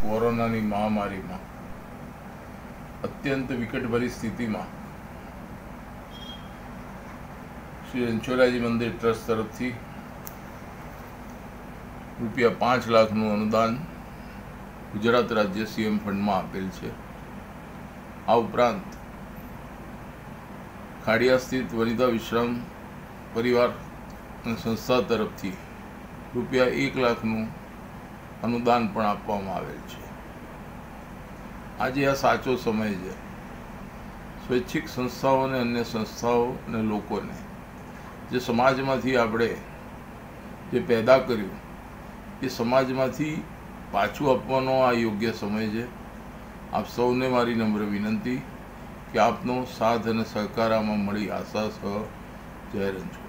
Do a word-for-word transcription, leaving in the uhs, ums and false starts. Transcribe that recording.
કોરોનાની મહામારીમાં અત્યંત વિકટભરી સ્થિતિમાં શ્રી રણછોડરાયજી મંદિર ટ્રસ્ટ તરફથી રૂપિયા પાંચ લાખનું અનુદાન ગુજરાત રાજ્ય સીએમ ફંડમાં આપેલ છે। આ ઉપરાંત ખાડિયા સ્થિત વનિતા વિશ્રામ પરિવાર અને સંસ્થા તરફથી રૂપિયા એક લાખનું અનુદાન પણ આપવામાં આવેલ છે। આજે આ સાચો સમય છે સ્વૈચ્છિક સંસ્થાઓ અને અન્ય સંસ્થાઓ અને લોકોને જે સમાજમાંથી આપણે જે પેદા કર્યું એ સમાજમાંથી પાછું આપવાનો આ યોગ્ય સમય છે। આપ સૌને મારી નમ્ર વિનંતી કે આપનો સાથ અને સહકાર આમાં મળી આશા સહ જય રણછોડ।